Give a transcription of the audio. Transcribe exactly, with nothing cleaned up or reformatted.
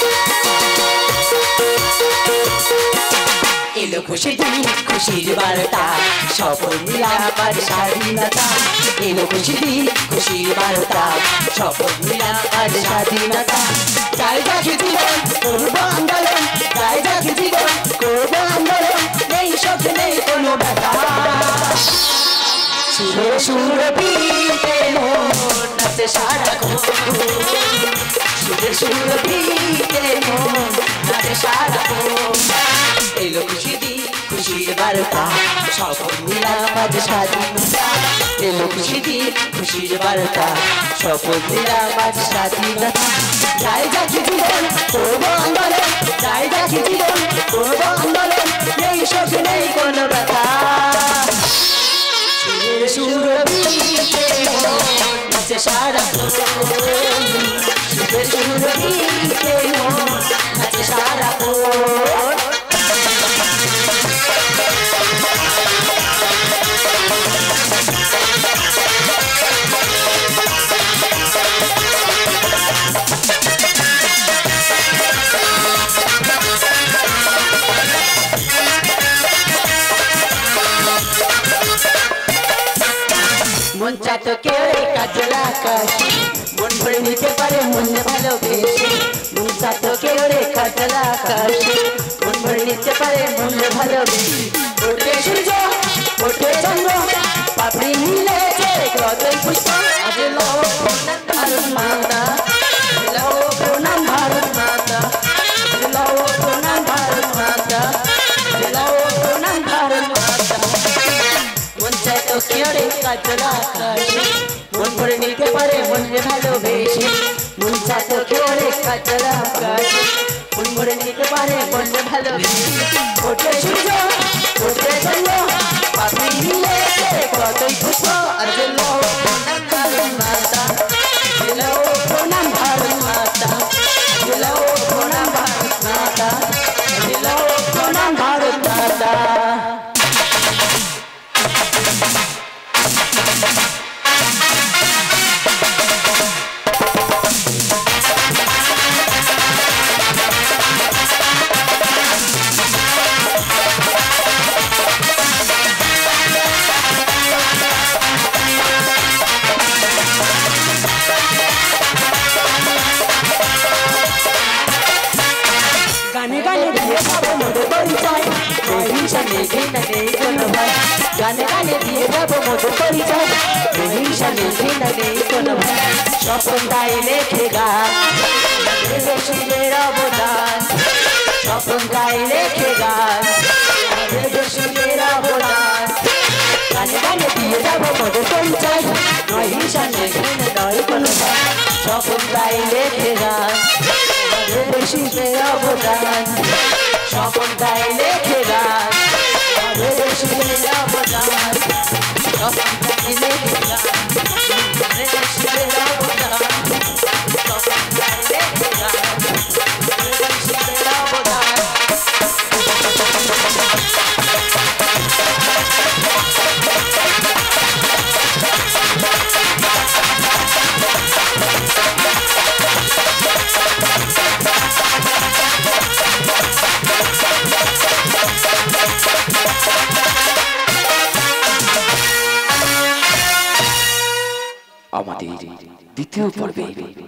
এলো খুশি দিন খুশির বার্তা সফল নিরাপদ স্বাধীনতা এলো খুশি দিন খুশির বার্তা সফল নিরাপদ স্বাধীনতা গায়ে জাগে জীবন করবো আন্দোলন গায়ে জাগে জীবন করবো আন্দোলন নেই শোক নেই কোনো ব্যথা সুরে সুরভিতে মন নাচে সারাক্ষণ সুরে সুরভিতে মন নাচে সারাক্ষণ এলো খুশি দিন খুশির বার্তা সফল নিরাপদ স্বাধীনতা এলো খুশি দিন খুশির বার্তা সফল নিরাপদ স্বাধীনতা গায়ে জাগে জীবন করবো আন্দোলন গায়ে জাগে জীবন করবো আন্দোলন নেই শোক নেই কোনো ব্যথা সুরে সুরভিতে মন নাচে সারাক্ষণ সুরে সুরভিতে মন নাচে সারাক্ষণ মন চাতো কেউ কাজল আকাশ মন ভরে নিতে পারে মন ভালোবেসে মন চাতো কেউ কাজল আকাশ মন ভরে নিতে পারে মন ভালোবেসে ওঠে সূর্য ওঠে চন্দ্র পাপড়ি মিলেছে কতই পুষ্প আজ লও ভারত মাতা লও প্রণাম ভারত মাতা লও প্রণাম ভারত মাতা লও প্রণাম ভারত মাতা মন চাইতো কেউ কাজল আকাশ মন ভরে নিতে পারে মন ভালোবেসে মন চাইতো কেউ কাজল আকাশ মন ভরে নিতে পারে মন ভালোবেসে ওঠে সূর্য ওঠে চন্দ্র পাপড়ি মিলেছে কতই পুষ্প আজ লও প্রণাম ভারত মাতা লও প্রণাম ভারত মাতা লও প্রণাম ভারত মাতা লও প্রণাম ভারত মাতা गाने गाने दिए बाबू मोदे परिचय हिंसा नेखे नने कोनो भाई गाने गाने दिए बाबू मोदे परिचय हिंसा नेखे नने कोनो भाई স্বপন তাই লেখে গান দেশীদের অবদান স্বপন তাই লেখে গান দেশীদের অবদান গানে গানে দিয়ে যাবো মোদে পরিচয় নয় হিংসা নেখে নয় কোনো ভাই স্বপন তাই লেখে গান দেশীদের অবদান স্বপন তাই লেখে গান দেশীদের অবদান স্বপন তাই লেখে গান দেশীদের অবদান স্বপন তাই লেখে গান দেশীদের অবদান আমাদের দ্বিতীয় পর্বে